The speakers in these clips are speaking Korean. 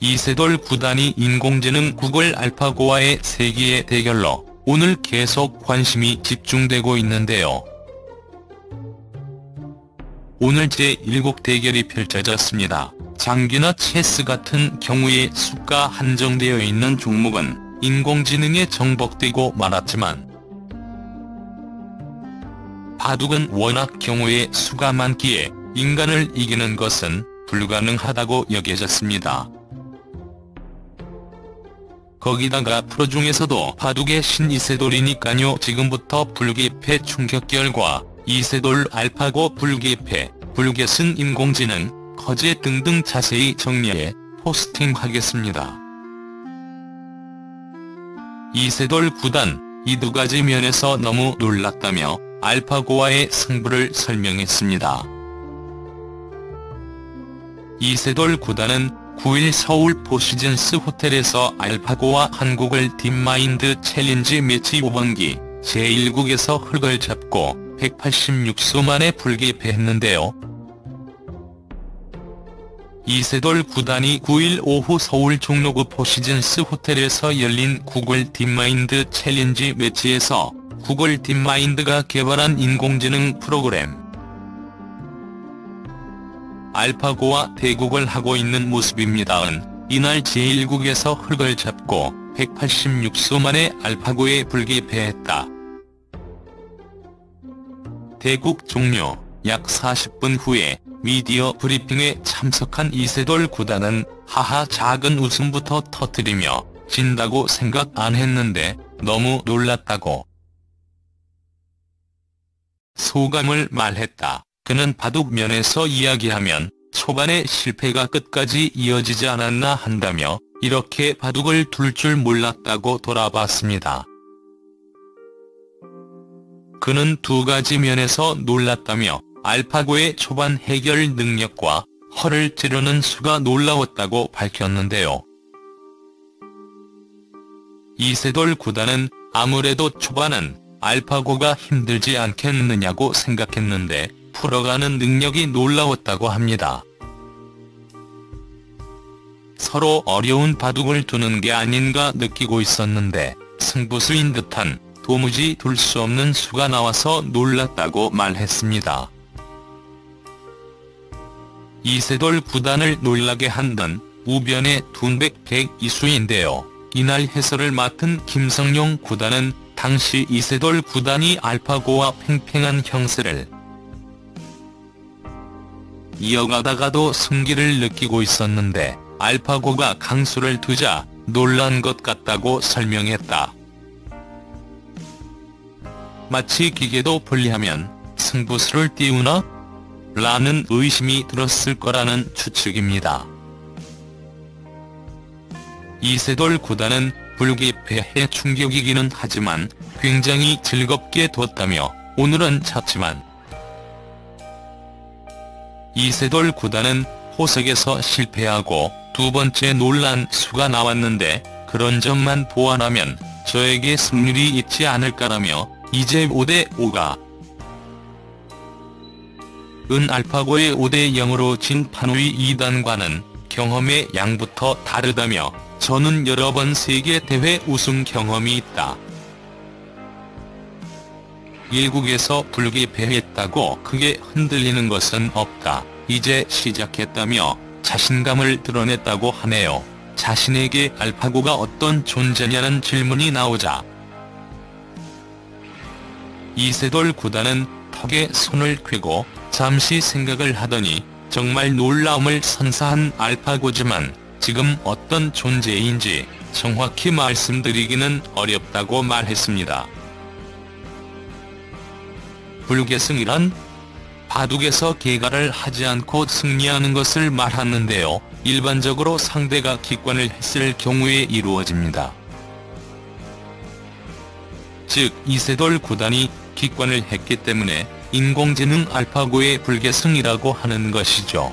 이세돌 구단이 인공지능 구글 알파고와의 세기의 대결로 오늘 계속 관심이 집중되고 있는데요. 오늘 제1국 대결이 펼쳐졌습니다. 장기나 체스 같은 경우에 수가 한정되어 있는 종목은 인공지능에 정복되고 말았지만 바둑은 워낙 경우에 수가 많기에 인간을 이기는 것은 불가능하다고 여겨졌습니다. 거기다가 프로 중에서도 바둑의 신 이세돌이니까요. 지금부터 불개패 충격결과 이세돌 알파고 불개패, 불개승 인공지능, 거제 등등 자세히 정리해 포스팅하겠습니다. 이세돌 구단, 이 두 가지 면에서 너무 놀랐다며 알파고와의 승부를 설명했습니다. 이세돌 구단은 9일 서울 포시즌스 호텔에서 알파고와 한국을 딥마인드 챌린지 매치 5번기 제1국에서 흙을 잡고 186수 만에 불개패했는데요. 이세돌 구단이 9일 오후 서울 종로구 포시즌스 호텔에서 열린 구글 딥마인드 챌린지 매치에서 구글 딥마인드가 개발한 인공지능 프로그램 알파고와 대국을 하고 있는 모습입니다은 이날 제1국에서 흙을 잡고 186수 만에 알파고에 불개패했다. 대국 종료 약 40분 후에 미디어 브리핑에 참석한 이세돌 구단은 하하 작은 웃음부터 터뜨리며 진다고 생각 안 했는데 너무 놀랐다고 소감을 말했다. 그는 바둑 면에서 이야기하면 초반의 실패가 끝까지 이어지지 않았나 한다며 이렇게 바둑을 둘 줄 몰랐다고 돌아봤습니다. 그는 두 가지 면에서 놀랐다며 알파고의 초반 해결 능력과 허를 찌르는 수가 놀라웠다고 밝혔는데요. 이세돌 구단은 아무래도 초반은 알파고가 힘들지 않겠느냐고 생각했는데 풀어가는 능력이 놀라웠다고 합니다. 서로 어려운 바둑을 두는 게 아닌가 느끼고 있었는데 승부수인 듯한 도무지 둘 수 없는 수가 나와서 놀랐다고 말했습니다. 이세돌 구단을 놀라게 한던 우변의 둔백 102수인데요. 이날 해설을 맡은 김성용 구단은 당시 이세돌 구단이 알파고와 팽팽한 형세를 이어가다가도 승기를 느끼고 있었는데 알파고가 강수를 두자 놀란 것 같다고 설명했다. 마치 기계도 분리하면 승부수를 띄우나? 라는 의심이 들었을 거라는 추측입니다. 이세돌 구단은 불개패에 충격이기는 하지만 굉장히 즐겁게 뒀다며 오늘은 졌지만 이세돌 구단은 호석에서 실패하고 두 번째 놀란 수가 나왔는데 그런 점만 보완하면 저에게 승률이 있지 않을까라며 이제 5대5가 은 알파고의 5대0으로 진 판우이 2단과는 경험의 양부터 다르다며 저는 여러 번 세계 대회 우승 경험이 있다. 1국에서 불개패했다고 크게 흔들리는 것은 없다. 이제 시작했다며 자신감을 드러냈다고 하네요. 자신에게 알파고가 어떤 존재냐는 질문이 나오자 이세돌 구단은 턱에 손을 괴고 잠시 생각을 하더니 정말 놀라움을 선사한 알파고지만 지금 어떤 존재인지 정확히 말씀드리기는 어렵다고 말했습니다. 불개승이란 바둑에서 개가를 하지 않고 승리하는 것을 말하는데요. 일반적으로 상대가 기권을 했을 경우에 이루어집니다. 즉 이세돌 구단이 기권을 했기 때문에 인공지능 알파고의 불개승이라고 하는 것이죠.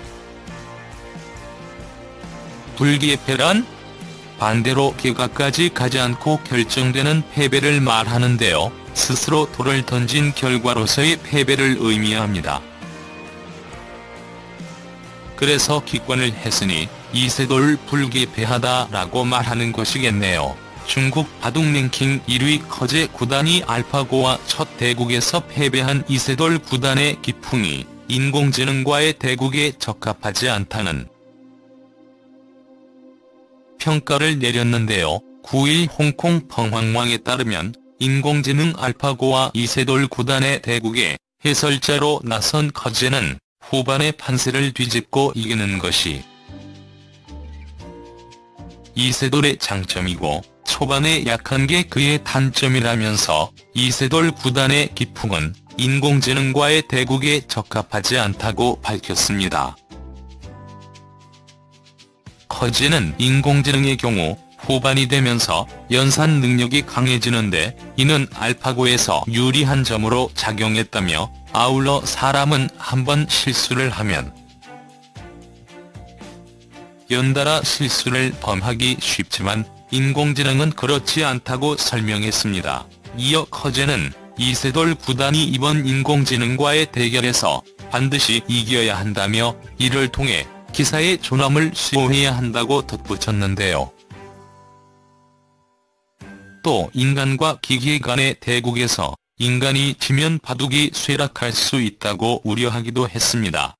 불개패란 반대로 개가까지 가지 않고 결정되는 패배를 말하는데요. 스스로 돌을 던진 결과로서의 패배를 의미합니다. 그래서 기권을 했으니 이세돌 불개폐하다라고 말하는 것이겠네요. 중국 바둑 랭킹 1위 커제 구단이 알파고와 첫 대국에서 패배한 이세돌 구단의 기풍이 인공지능과의 대국에 적합하지 않다는 평가를 내렸는데요. 9일 홍콩 펑황왕에 따르면 인공지능 알파고와 이세돌 구단의 대국에 해설자로 나선 커제는 후반의 판세를 뒤집고 이기는 것이 이세돌의 장점이고 초반에 약한 게 그의 단점이라면서 이세돌 구단의 기풍은 인공지능과의 대국에 적합하지 않다고 밝혔습니다. 커제는 인공지능의 경우 후반이 되면서 연산 능력이 강해지는데 이는 알파고에서 유리한 점으로 작용했다며 아울러 사람은 한번 실수를 하면 연달아 실수를 범하기 쉽지만 인공지능은 그렇지 않다고 설명했습니다. 이어 커제는 이세돌 구단이 이번 인공지능과의 대결에서 반드시 이겨야 한다며 이를 통해 기사의 존엄을 수호해야 한다고 덧붙였는데요. 또 인간과 기계 간의 대국에서 인간이 지면 바둑이 쇠락할 수 있다고 우려하기도 했습니다.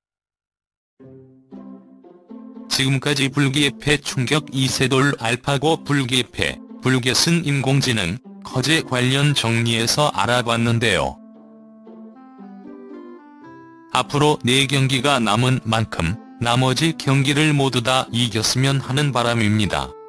지금까지 불개폐 충격 이세돌 알파고 불개폐, 불개승 인공지능, 커제 관련 정리해서 알아봤는데요. 앞으로 4경기가 남은 만큼 나머지 경기를 모두 다 이겼으면 하는 바람입니다.